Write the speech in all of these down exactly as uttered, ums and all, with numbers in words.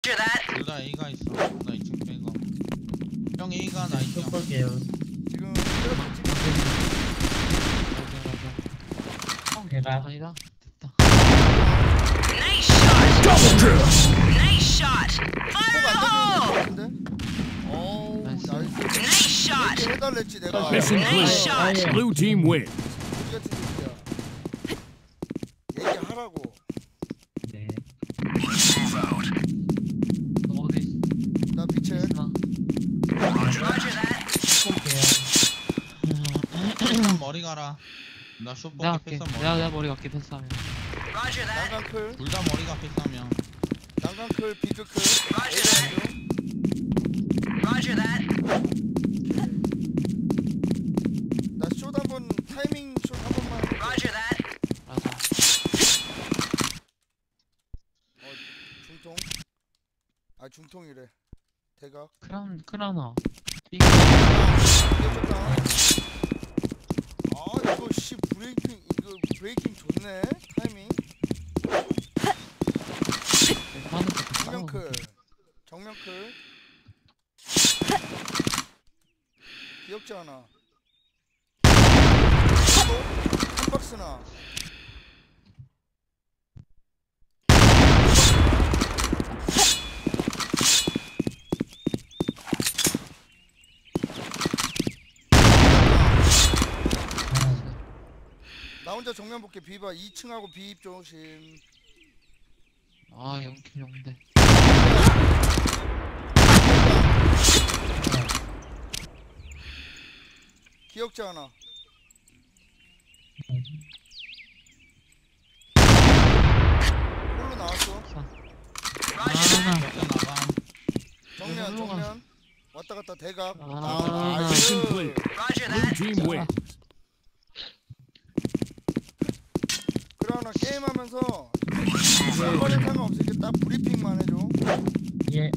둘 다 A가 있어. 나 이 층 빼고. 형 A가 나 이 층. 볼게요. 지금 형 걔가 아니다. 됐다. Nice shot! Double kill! Nice shot! Fire in the hole! 같은데? 어우 나이스. 나이스. Nice shot! 이렇게 해달랬지 내가. Mission Nice clear. shot! Blue team win. 우리 같은 새끼야. 얘기하라고. 네. 너 어디 나 빛에. 있나? Roger that! 볼게요. 패스 머리 가라. 나 슛 내가 먹게 할게. 패스 머리. 내가 내가 머리 갈게 패스하면. Roger that! 난강클, 둘 다 머리가 패스하면. 난강클, 비크클. Roger that! Roger that! 나숏 한번 타이밍 숏 한 번만. Roger that! 맞아. 어 중통. 아 중통이래. 대각. 크라운 크라우나. 아 이거 씨 브레이킹 이거 브레이킹 좋네 타이밍. 하는 거 정면클 정면클 귀엽지 않아. 한 박스나. 나 혼자 정면 볼게. 비바 이 층하고 비입 조심. 아 영킬 영대. 귀엽지 않아. 홀로 나왔어. Roger that! 역전 나감. 정면 정면 왔다 갔다 대각. 아. 아 Mission 나이스. clear. Roger Blue that! team win. 그러나 게임하면서 이번에 상관없으니까 딱 브리핑만 해줘. 예.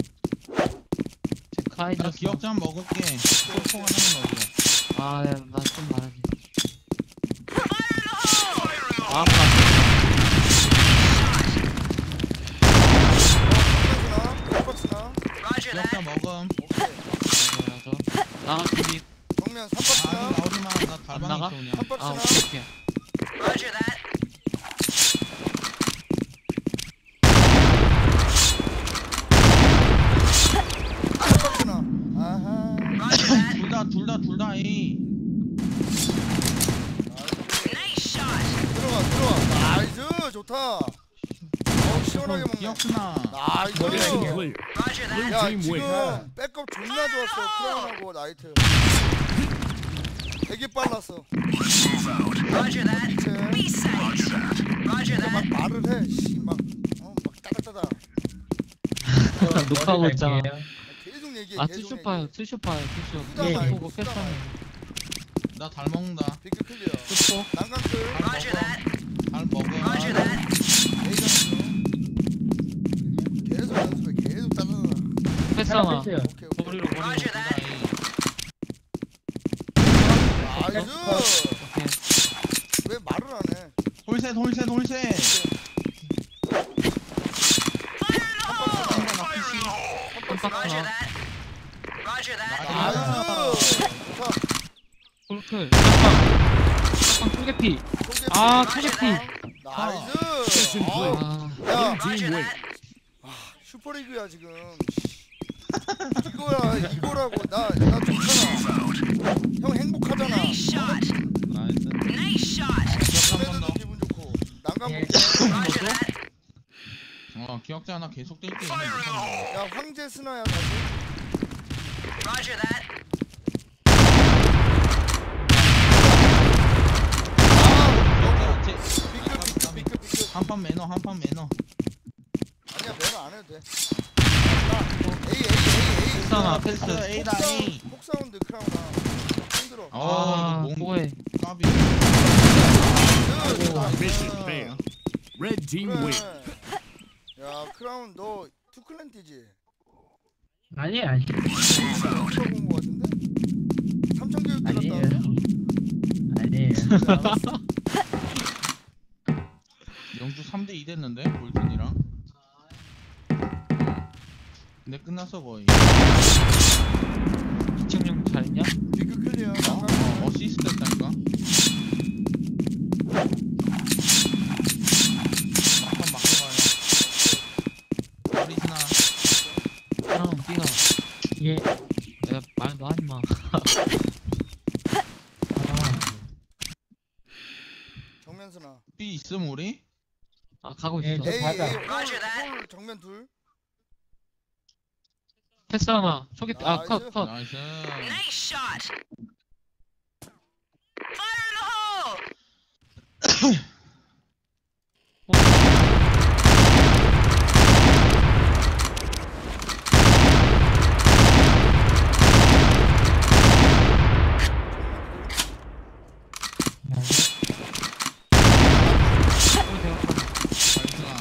제 카이저. 나 기억자 먹을게. 소통 하나는 넣어줘. 아, 네, 나좀 말하지. Fire in the hole! 아, 박스나 박스나. Roger 기억자 that! 먹음. 오케이. 맞아, 맞아. 나가 비비 정면 삼 아직 박스나. 나오지 마. 나 안 달방에 나가? 있어 그냥. 삼 아, 박스나. 오케이, 오케이. Roger that! 삼 박스나. 아하. Roger that! 둘 다 둘 다 둘 다 A. Nice shot! 들어가 들어가. 나이스 좋다. 어 시원하게 먹네. 기억수나. 나이스. Mission clear. Roger that! 야 팀 윈. 지금 백업 존나 좋았어. 크라운하고 나이트. 되게 빨랐어. Roger that! 제 B site! Roger 막 that! 말을 해. 씨막어막 따닥따닥. 녹화하고 있잖아. 계속 얘기해. 아, 계속 투쇼 얘기해. 봐요, 투쇼 봐요, 투쇼. 수다 예, 말고 보고 수다 패스하면. 말고. 나 달 먹는다. 비크 클리어. 투쇼. 난강클. Roger that! 달 먹음. Roger that! A점수. 계속 연습해. 계속 따다다다. 패스하나. 패스요. 오케이 오케이. 머리로, 머리로. Roger 둘 다 that! A. 나이스. 오케이. 왜 말을 안 해? 홀셋 홀셋 홀셋. 한 박스 Roger 나. that! Roger that! 나이스. 좋다. 홀클. 짝방. 짝방 초계피. 소개. 아, Roger 초계피. that! 나이스. Mission clear. 아, 아, 야, Blue Roger team win. that! 슈퍼리그야 지금. 이거야 이거라고. 나나 좋잖아. 형 행복하잖아. Nice shot! 나이스. Nice shot! 기억자 한 번 그래도 더. 기분 좋고. 난감 예. 볼게. Roger that! 어 기억자 하나 계속 뛸게. 야 황제 스나야 다시. Roger that! 아, 기억자 비크 비크 제. 비크 비크. 한판 매너 한판 매너. 아니야 매너 안 해도 돼. 자, A A A A. 패스하나, 패스 패스. A다 A. 폭사운드 크라우나. 힘들어. 아 아, 이거 뭔 뭐해. 까비. Mission failed. Red team 그래. win. 야 크라운 너 투클랜 뛰지? 아니 아니. 들어본 거 같은데? 삼천 교육 들었다. 아니에요. 아니에요. 알았어. 영주 삼 대 이 됐는데 볼튼이랑. 근데 끝났어 거의. 시청용 잘했냐? 비크 클리어. 어, 어시스트 했다니까. 막판 막혀가요. 어리스나. 사람 B가 예. 내가 말도 하지마. 정면스나. B 있음 우리? 아 가고 예, 있어. 저- A 맞아. A Roger that. 홀 정면 둘. 패스 하나. 초기 나이스. 아컷 컷. 나이스. Nice shot. Fire in the hole. 나이스나.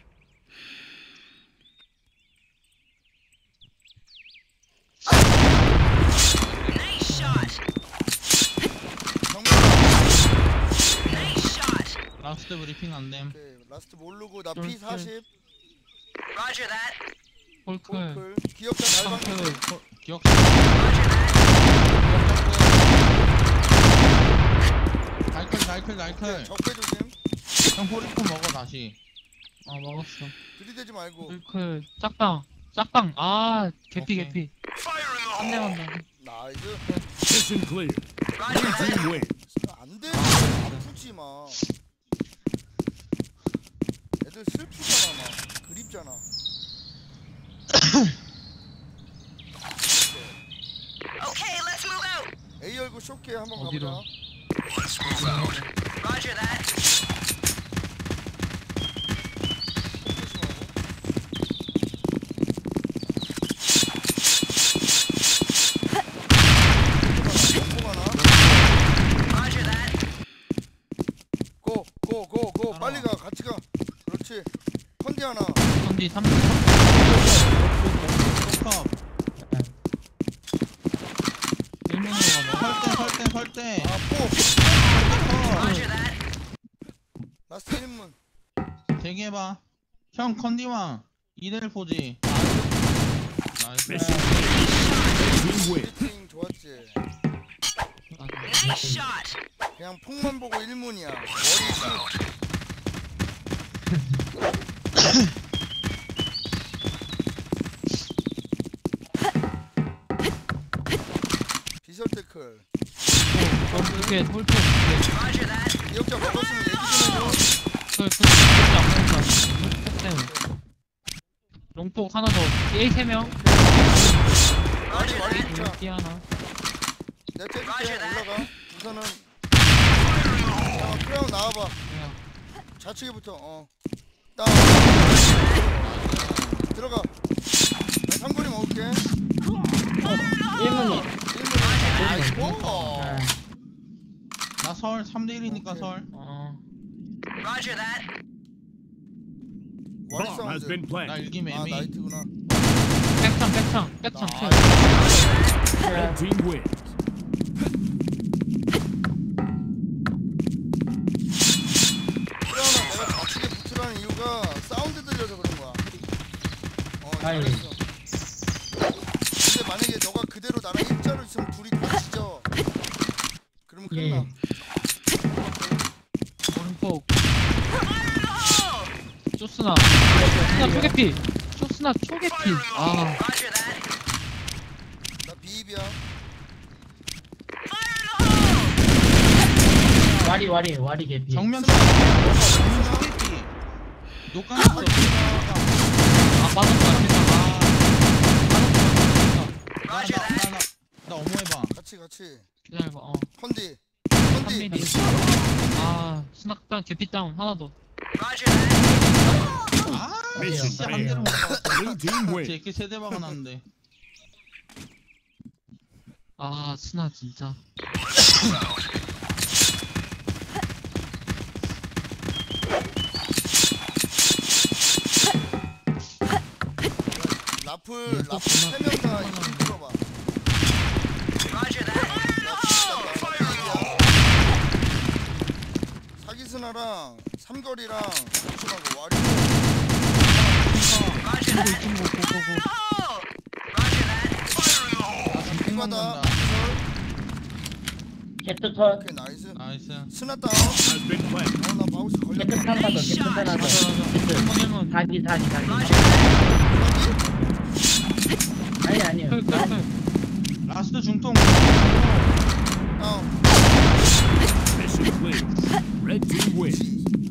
Nice shot. 정면. Nice shot. 라스트 브리핑 안됨. 오케이. 라스트 모르고 나 쫄, 피 사십. Roger that. 홀클. 홀클. 기억자 달방. 홀클. 기억. Roger that. 달클 달클 달클. 적배 조심. 형 포리콘 먹어 다시. 아 먹었어. 들이대지 말고. 홀클. 짝방. 짝방. 아 개피 오케이. 개피. 한 대만 더. 나이스. Mission clear. Roger Blue that. team wins. 안 돼. 아프지 마. 애들 슬프잖아 막. 그립잖아. Okay, let's move out. A 열고 쇼케 한번 어디로? 가보자. Roger that. Roger that. 고, 고, 고, 고. 빨리 가. 같이 가. 그렇지. 컨디 하나. 선지 삼 점. 컵. 일문으로 가봐. 설대 설대 설대. 아, 포. Roger that. 라스트 일 문. 대기해봐. 형 컨디왕. 이대일 포지. 나이스. Mission clear. Red team wins. 브리핑 좋았지. Nice shot. 그냥 폭만 보고 일 문이야. 머리 슛. 비설 태클. 이렇게 홀클. 이렇게. Roger that. 기억자 먹었으면 얘기 좀 해줘. 홀클. 진짜 안 먹는다. 홀클 때문에. 롱폭 하나 더. A 세 명. 와리, 와리 진짜. B 하나. 내가 째줄게. Roger that. 올라가. 우선은. 자, 크라운 나와봐. 그냥 좌측에부터. 어. 딱. 들어가. 나 삼거리 먹을게. 일 문이. 일 문. 아이고. 아, 나 설 삼 대 일이니까 오케이. 설. 어. Roger that. 와리 Bomb has 사운드. been 나 planted. 일기 아, 매미. 나이트구나. 백창 백창 백창 나- 채. Red team wins. 크라운아, 내가 좌측에 붙으라는 이유가 사운드 들려서 그런 거야. 어, 아이. 잘했어. 근데 만약에 너가 그대로 나랑 일자로 있으면 둘이 다 지져. 그러면 예. 끝나. 오른폭. Fire in the hole. 쇼스나. 쇼스나 초계피. 쇼스나 초계피. 아. Roger that. 나 비입이야. Fire in the hole. 와리 와리 와리 개피. 정면 쳐. 정면 초계피. 녹강 있어. 아 빠졌다. 아. Roger that. 나나 어머해봐. 같이 같이. 기다려봐. 어. 컨디. 삼 컨디. 미리. 아 스낙 다운 개피 다운 하나 더. Roger that. 아, Mission 진짜 한 대를 못 failed. 박았어. Blue team wins. 제 세 대 박아놨는데. 아 스나 진짜. 라플 라플 세 명 다 이름 불러봐. Roger that. 라플 비입이야. 사기스나랑 삼거리랑 조심하고 와리. Roger that. 친구 고고고. Fire in the hole. 하나다. 간다. 개트 컷. 오케이 나이스. 나이스. 스나 다운. Has been planted. 어나 마우스 개트 걸렸다. 하나 더. 개트 하나 더. 맞아 맞아 개트. 일문 일문 사기 사기 사기. Roger. 아니 아니요. 클클클 라스트 중통. 다운. Mission clear. Red team win.